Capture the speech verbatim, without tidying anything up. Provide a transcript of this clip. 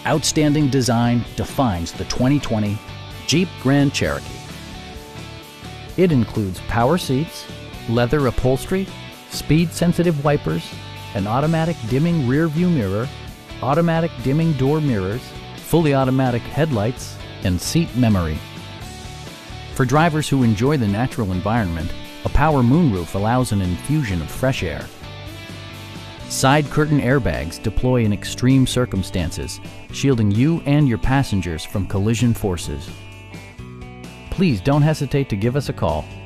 Outstanding design defines the twenty twenty Jeep Grand Cherokee. It includes power seats, leather upholstery, speed-sensitive wipers, an automatic dimming rear-view mirror, automatic dimming door mirrors, fully automatic headlights, and seat memory. For drivers who enjoy the natural environment, a power moonroof allows an infusion of fresh air. Side curtain airbags deploy in extreme circumstances, shielding you and your passengers from collision forces. Please don't hesitate to give us a call.